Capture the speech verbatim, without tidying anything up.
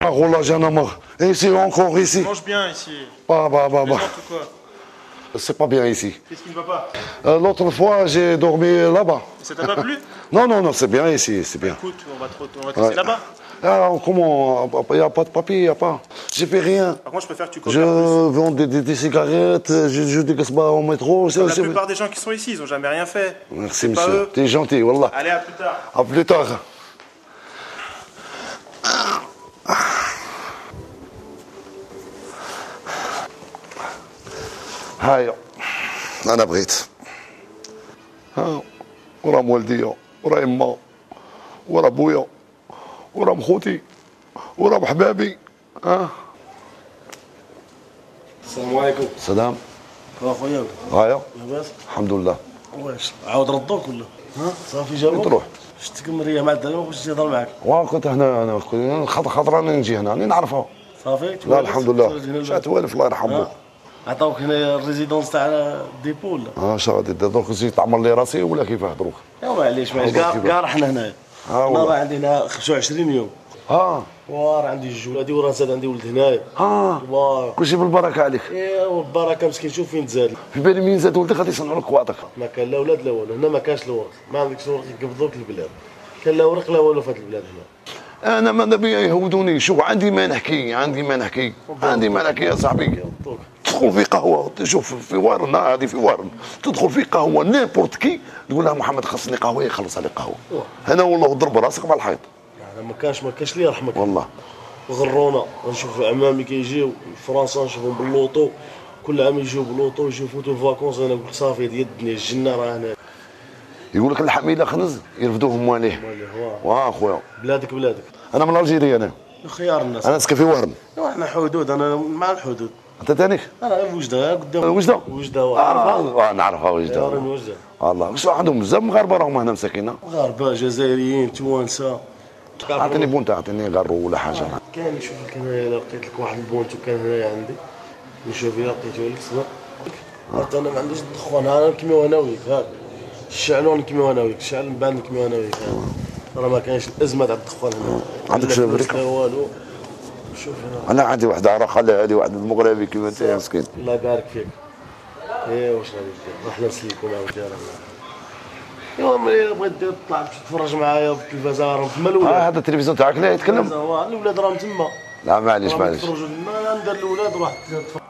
là, j'en ai marre. Et ici, encore ici. Tu manges bien ici. Bah, bah, bah, bah. Tu ou quoi? C'est pas bien ici. Qu'est-ce qui ne va pas? Euh, L'autre fois, j'ai dormi là-bas. Ça t'a pas plu? Non, non, non, c'est bien ici, c'est bien. Écoute, on va te, on va te laisser Ouais. là-bas. Ah, comment? Il n'y a pas de papier, il n'y a pas. J'ai fait rien. Par contre, je préfère que tu Je coopères plus. vends des, des, des cigarettes, je, je dégasse pas au métro. Comme la plupart des gens qui sont ici, ils n'ont jamais rien fait. Merci, C'est pas monsieur. eux. T'es gentil, wallah. Allez, à plus tard. À plus tard. هاي انا بغيت ها ورا والديا ورا يما ورا بويا ورا مخوتي ورا بحبابي ها. السلام عليكم. سلام. اخويا هايا لاباس؟ الحمد لله. واش عاود ردوك ولا؟ ها صافي جابوك؟ تروح شفتك مريه مع الدراري ما بغيتش نهضر معاك. وكنت هنا انا خاطر خاطر راني نجي هنا راني نعرفها. صافي لا الحمد لله شات والف الله يرحمه. عطاوك هنا الريزيدونس تاع الديبو ولا؟ اه شغادي دروك نزيد تعمر لي راسي ولا كيفاه دروك؟ ايوا معليش معليش كاع كاع رحنا هنايا. اه انا راه والله. عندي هنا خمسة وعشرين يوم. اه وراه عندي جوج ولادي وراه زاد عندي ولد هنايا. اه واه كلشي بالبركه عليك. ايوا البركه مسكين شوف فين تزاد. في بالي مين زاد ولدك غادي يصنعوا لك واعطك. ما كان لا ولاد لا والو، هنا ما كانش الورق، ما عندكش الورق يقبضوك البلاد. كان لا ورق لا والو في هذه البلاد هنا. انا ماذا بيا يهودوني. شوف عندي ما نحكي عندي ما نحكي عندي ما نحكي يا صاحبي. تدخل في قهوه شوف في وارن هذه في وارن تدخل في قهوه نيبورت كي تقول لها محمد خصني قهوه يخلص عليك قهوه. هنا والله ضرب راسك مع الحيط. يعني ما كانش ما كانش اللي يرحمك والله. غرونا نشوف عمامي كيجيو فرنسا نشوفهم باللوطو كل عام يجيو باللوطو يجيو يفوتوا الفاكونس. انا نقول صافي ديال الدنيا الجنه راه هنا. يقول لك الحميله خنز يرفدوهم مواليه. واه خويا بلادك بلادك. انا من الجيريا انا. خيار الناس. انا ساكن في وهرن. احنا حدود انا مع الحدود. انت تانيك؟ انا غير وجده قدام. وجده؟ وجده عارفها؟ اه نعرفها وجده. راني وجده. والله واش عندهم بزاف مغاربه راهم هنا مساكين. مغاربه جزائريين توانسه. اعطيني بونت اعطيني غرو ولا حاجه. كان نشوف لك هنايا الا لقيت لك واحد البونتو كان هنايا عندي نشوف الا لقيتو لك صبر. حتى انا ما عنديش الدخان انا نكميو انا وياك هاك الشعلو نكميو انا وياك الشعل من بعد نكميو انا وياك راه ما كاينش الازمه تاع الدخان هنا. عندك شبريك؟ لا والو. شوف هنا انا عندي واحد عرق خلي هذه واحد المغربي كيما انت يا مسكين. الله يبارك فيك. ايه واش غادي دير؟ رحنا نسلكوا مع الدار. ايوا ملي بغيت دير طلع باش تفرج معايا في التلفازه راهم تما الاولاد. اه هذا التلفزيون تاعك لا يتكلم. الاولاد راهم تما. لا معليش معليش. تفرجوا ما ندير الاولاد واحد